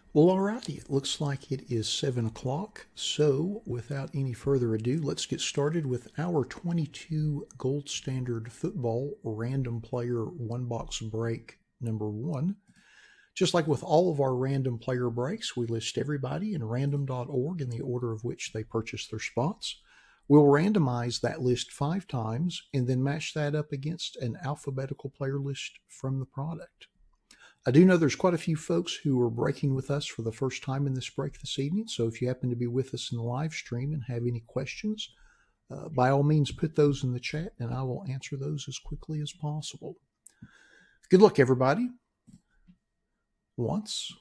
Well, alrighty, it looks like it is 7 o'clock. So, without any further ado, let's get started with our 22 Gold Standard Football Random Player One Box Break number one. Just like with all of our random player breaks, we list everybody in random.org in the order of which they purchased their spots. We'll randomize that list 5 times and then match that up against an alphabetical player list from the product. I do know there's quite a few folks who are breaking with us for the first time in this break this evening. So if you happen to be with us in the live stream and have any questions, by all means put those in the chat and I will answer those as quickly as possible. Good luck, everybody. Once,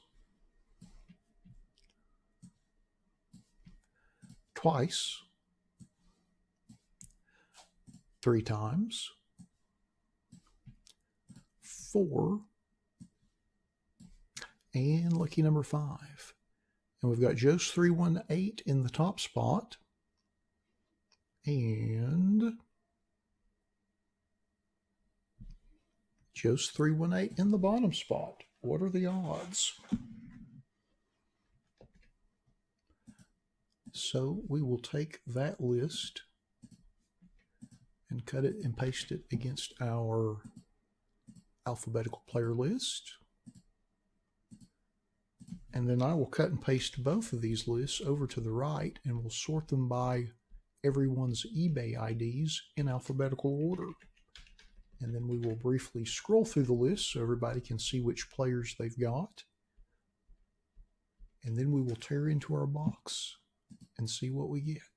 twice, 3 times, 4, and lucky number 5. And we've got Joe's 318 in the top spot. And Joe's 318 in the bottom spot. What are the odds? So we will take that list and cut it and paste it against our alphabetical player list. And then I will cut and paste both of these lists over to the right and we'll sort them by everyone's eBay IDs in alphabetical order. And then we will briefly scroll through the list so everybody can see which players they've got. And then we will tear into our box and see what we get.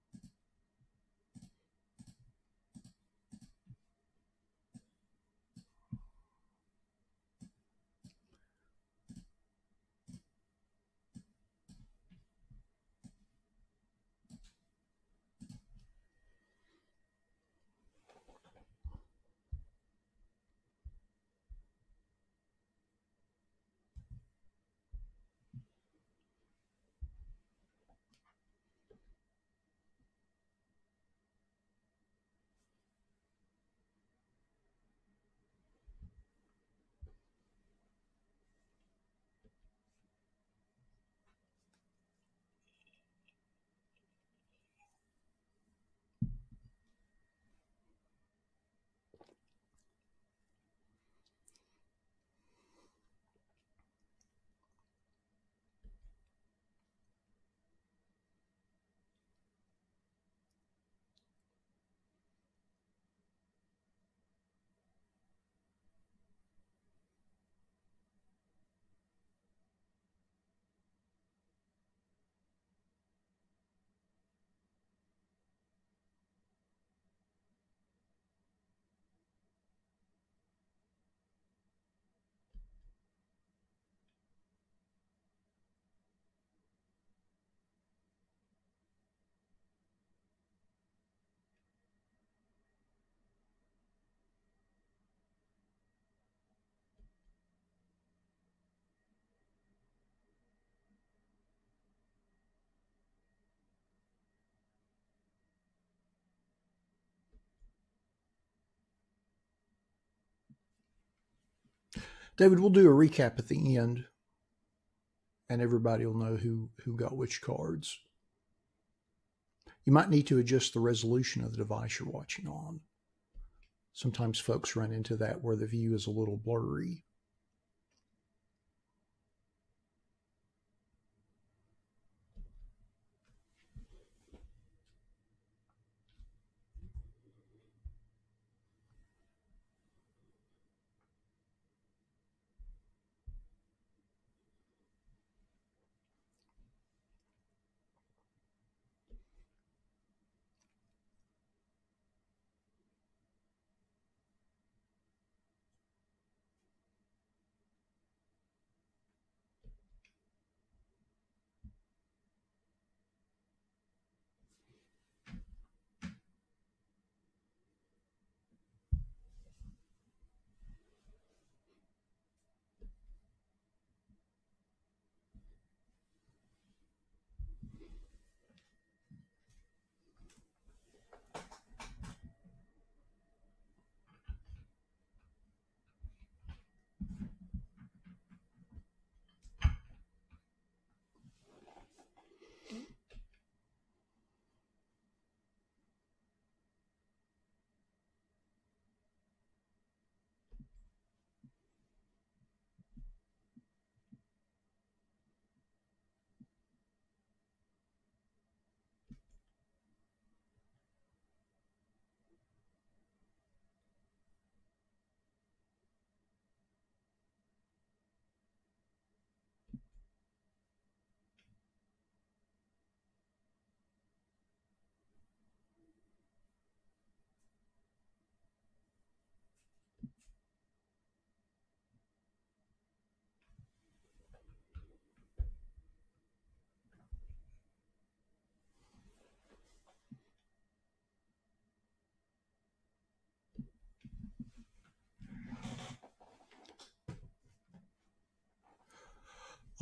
David, we'll do a recap at the end and everybody will know who got which cards. You might need to adjust the resolution of the device you're watching on. Sometimes folks run into that where the view is a little blurry.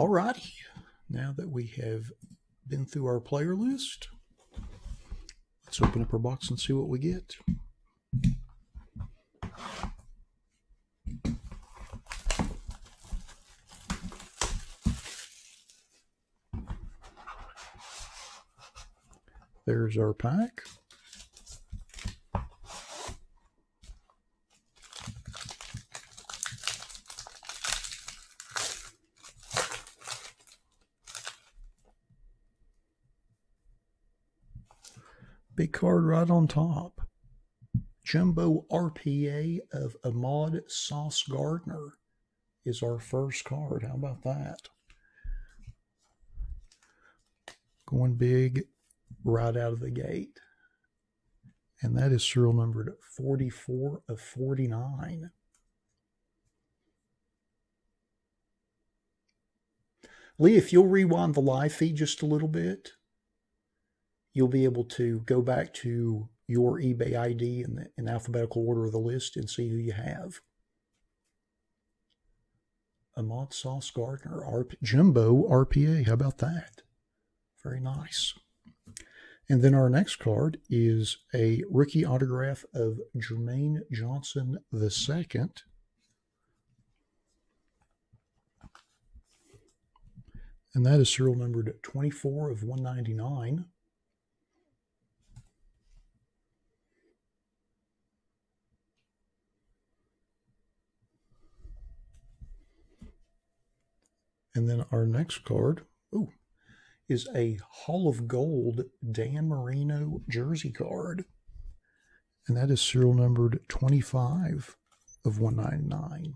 Alrighty, now that we have been through our player list, let's open up our box and see what we get. There's our pack. Big card right on top. Jumbo RPA of Ahmad Sauce Gardner is our first card. How about that? Going big right out of the gate. And that is serial numbered 44 of 49. Lee, if you'll rewind the live feed just a little bit, you'll be able to go back to your eBay ID in alphabetical order of the list and see who you have. Ahmad Sauce Gardner, Jumbo RPA. How about that? Very nice. And then our next card is a rookie autograph of Jermaine Johnson II. And that is serial numbered 24 of 199. And then our next card is a Hall of Gold Dan Marino jersey card. And that is serial numbered 25 of 199.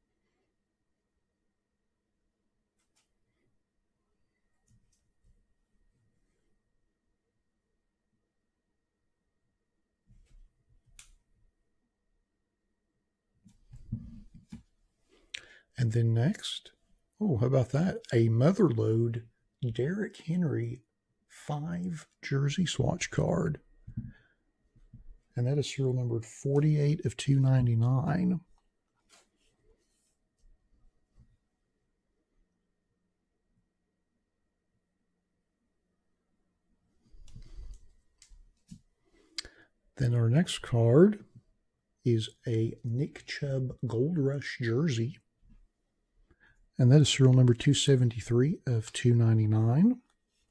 And then next, how about that? A Motherlode Derrick Henry 5 jersey swatch card. And that is serial numbered 48 of 299. Then our next card is a Nick Chubb Gold Rush jersey. And that is serial number 273 of 299.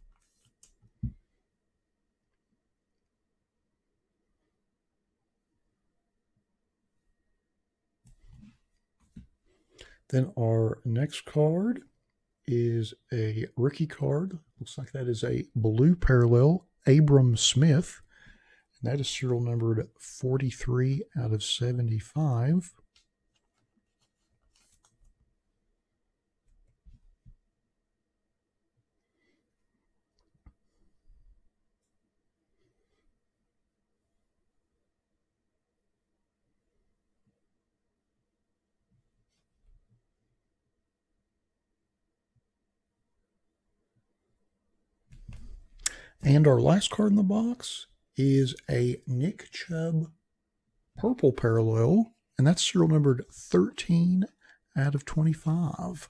Then our next card is a rookie card. Looks like that is a blue parallel Abram Smith. And that is serial numbered 43 out of 75. And our last card in the box is a Nick Chubb purple parallel, and that's serial numbered 13 out of 25.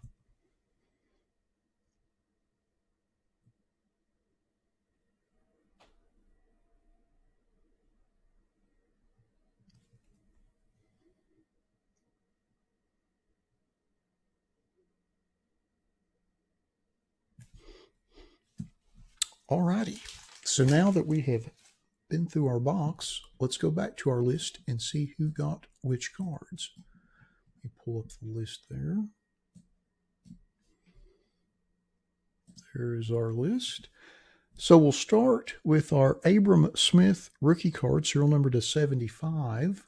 Alrighty, so now that we have been through our box, let's go back to our list and see who got which cards. Let me pull up the list there. There is our list. So we'll start with our Abram Smith rookie card, serial number to 75.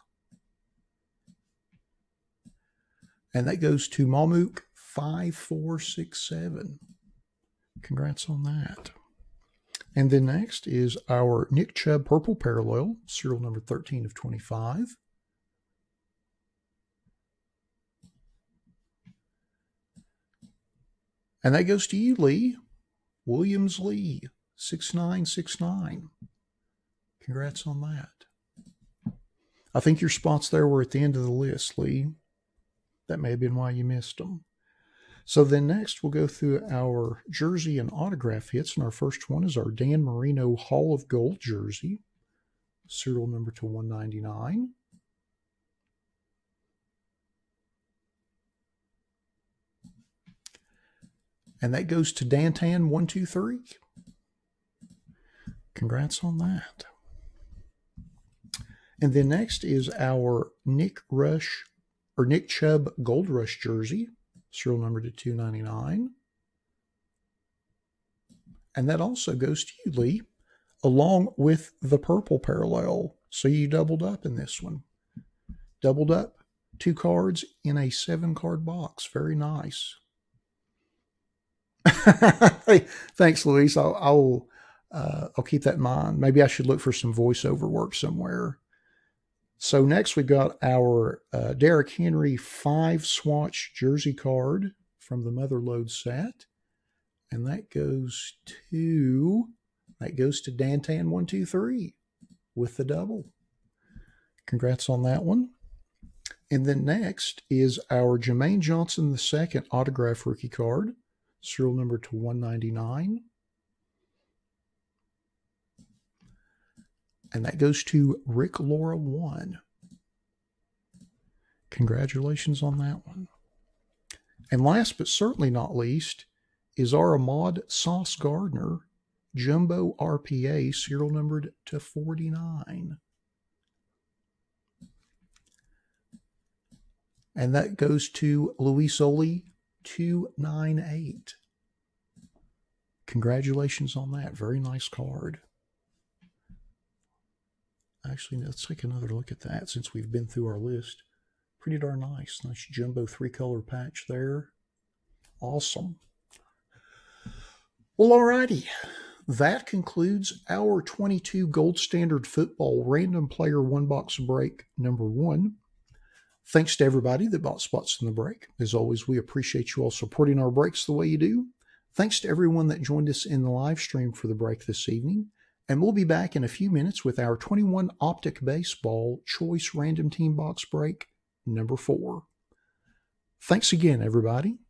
And that goes to Malmook 5467. Congrats on that. And then next is our Nick Chubb purple parallel, serial number 13 of 25. And that goes to you, Lee. Williams Lee, 6969. Congrats on that. I think your spots there were at the end of the list, Lee. That may have been why you missed them. So then next we'll go through our jersey and autograph hits, and our first one is our Dan Marino Hall of Gold jersey, serial number to 199. And that goes to Dantan123. Congrats on that. And then next is our Nick Chubb Gold Rush jersey, serial number to 299. And that also goes to you, Lee, along with the purple parallel. So you doubled up in this one. Doubled up 2 cards in a 7-card box. Very nice. Hey, thanks, Luis. I'll keep that in mind. Maybe I should look for some voiceover work somewhere. So next we've got our Derrick Henry 5-swatch jersey card from the Motherlode set. And that goes to Dantan123 with the double. Congrats on that one. And then next is our Jermaine Johnson II autograph rookie card, serial number to 199. And that goes to Rick Laura 1. Congratulations on that one. And last but certainly not least is our Ahmad Sauce Gardner Jumbo RPA, serial numbered to 49. And that goes to Luis Oli 298. Congratulations on that. Very nice card. Actually, let's take another look at that since we've been through our list. Pretty darn nice. Nice jumbo 3-color patch there. Awesome. Well, alrighty. That concludes our 22 Gold Standard Football Random Player 1-box break number 1. Thanks to everybody that bought spots in the break. As always, we appreciate you all supporting our breaks the way you do. Thanks to everyone that joined us in the live stream for the break this evening. And we'll be back in a few minutes with our 21 Optic Baseball Choice Random Team Box break number 4. Thanks again, everybody.